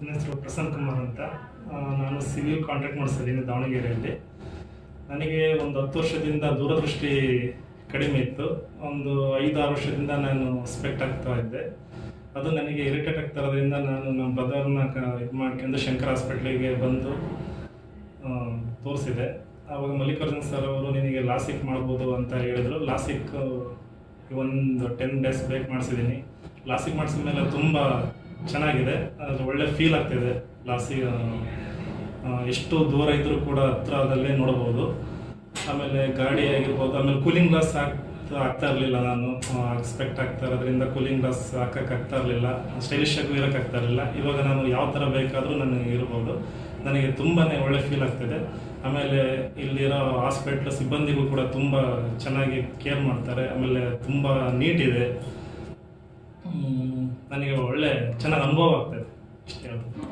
ನನ್ನ ಹೆಸರು ಪ್ರಸನ್ನ ಕುಮಾರ್ ಅಂತ. ನಾನು ಸಿವಿಲ್ ಕಾಂಟ್ರಾಕ್ಟ್ ಮಾಡಿಸಿದ್ದೀನಿ ದಾವಣಗೆರೆಯಲ್ಲಿ. ನನಗೆ ಒಂದು 10 ವರ್ಷದಿಂದ ದೂರದೃಷ್ಟಿ ಕಡಿಮೆ ಇತ್ತು. ಒಂದು 5-6 ವರ್ಷದಿಂದ ನಾನು ಸ್ಪೆಕ್ಟ್ ಆಗ್ತಾ ಇದ್ದೆ. ಅದು ನನಗೆ ಇರಿಟೇಟ್ ಆಗ್ತಾ ಇರೋದ್ರಿಂದ ನಾನು ನಮ್ಮ ಬ್ರದರ್ನ ಇದು ಮಾಡ್ಕೊಂಡು ಶಂಕರ್ ಹಾಸ್ಪಿಟ್ಲಿಗೆ ಬಂದು ತೋರಿಸಿದೆ. ಆವಾಗ ಮಲ್ಲಿಕಾರ್ಜುನ್ ಸರ್ ಅವರು ನಿನಗೆ ಲಾಸಿಕ್ ಮಾಡ್ಬೋದು ಅಂತ ಹೇಳಿದರು. ಲಾಸಿಕ್ ಒಂದು 10 ಡೇಸ್ ಬ್ರೇಕ್ ಮಾಡಿಸಿದ್ದೀನಿ. ಲಾಸಿಕ್ ಮಾಡಿಸಿದ ಮೇಲೆ ತುಂಬ ಚೆನ್ನಾಗಿದೆ, ಅದು ಒಳ್ಳೆ ಫೀಲ್ ಆಗ್ತಿದೆ. ಎಷ್ಟು ದೂರ ಇದ್ದರೂ ಕೂಡ ಹತ್ರದಲ್ಲೇ ನೋಡ್ಬೋದು. ಆಮೇಲೆ ಗಾಡಿ ಆಗಿರ್ಬೋದು, ಆಮೇಲೆ ಕೂಲಿಂಗ್ ಗ್ಲಾಸ್ ಆಗ್ತಾ ಇರಲಿಲ್ಲ. ನಾನು ಎಕ್ಸ್ಪೆಕ್ಟ್ ಆಗ್ತಾ ಇರೋದ್ರಿಂದ ಕೂಲಿಂಗ್ ಗ್ಲಾಸ್ ಹಾಕೋಕ್ಕಾಗ್ತಾ ಇರಲಿಲ್ಲ, ಸ್ಟೈಲಿಶ್ ಆಗಿ ಇರೋಕ್ಕಾಗ್ತಾ ಇರಲಿಲ್ಲ. ಇವಾಗ ನಾನು ಯಾವ ಥರ ಬೇಕಾದರೂ ನನಗೆ ಇರ್ಬೋದು. ನನಗೆ ತುಂಬಾ ಒಳ್ಳೆ ಫೀಲ್ ಆಗ್ತಿದೆ. ಆಮೇಲೆ ಇಲ್ಲಿರೋ ಹಾಸ್ಪಿಟ್ಲ್ ಸಿಬ್ಬಂದಿಗೂ ಕೂಡ ತುಂಬ ಚೆನ್ನಾಗಿ ಕೇರ್ ಮಾಡ್ತಾರೆ. ಆಮೇಲೆ ತುಂಬ ನೀಟ್ ಇದೆ. ನನಗೆ ಒಳ್ಳೆ ಚೆನ್ನಾಗಿ ಅನುಭವ ಆಗ್ತಾಯಿದೆ. ಇಷ್ಟೇ.